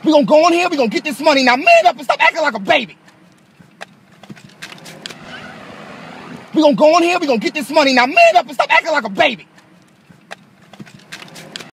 We gonna go in here, we gonna get this money. Now man up and stop acting like a baby. We gonna go in here, we gonna get this money. Now man up and stop acting like a baby.